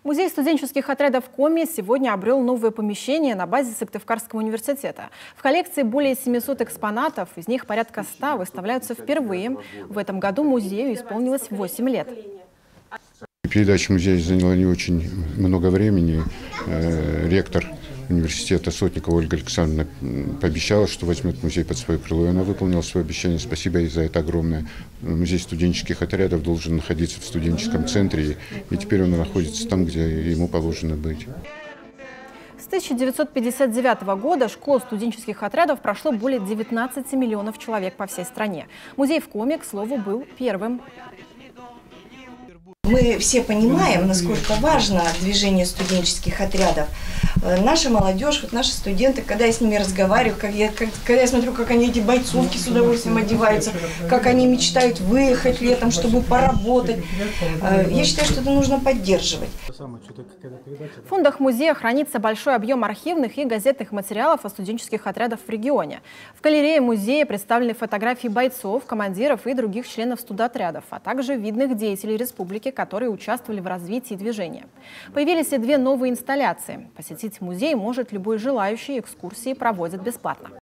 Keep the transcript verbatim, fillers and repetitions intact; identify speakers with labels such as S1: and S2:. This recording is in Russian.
S1: Музей студенческих отрядов Коми сегодня обрел новое помещение на базе Сыктывкарского университета. В коллекции более семисот экспонатов, из них порядка ста выставляются впервые. В этом году музею исполнилось восемь лет.
S2: Передача музея заняла не очень много времени. Ректор университета Сотникова Ольга Александровна пообещала, что возьмет музей под свое крыло, и она выполнила свое обещание. Спасибо ей за это огромное. Музей студенческих отрядов должен находиться в студенческом центре, и теперь он находится там, где ему положено быть.
S1: С тысяча девятьсот пятьдесят девятого года школ студенческих отрядов прошло более девятнадцати миллионов человек по всей стране. Музей в Коми, к слову, был первым.
S3: Мы все понимаем, насколько важно движение студенческих отрядов. Наша молодежь, вот наши студенты, когда я с ними разговариваю, как я, как, когда я смотрю, как они эти бойцовки с удовольствием одеваются, как они мечтают выехать летом, чтобы поработать, я считаю, что это нужно поддерживать.
S1: В фондах музея хранится большой объем архивных и газетных материалов о студенческих отрядах в регионе. В галерее музея представлены фотографии бойцов, командиров и других членов студотрядов, а также видных деятелей республики, которые участвовали в развитии движения. Появились и две новые инсталляции. Посетить музей может любой желающий, экскурсии проводят бесплатно.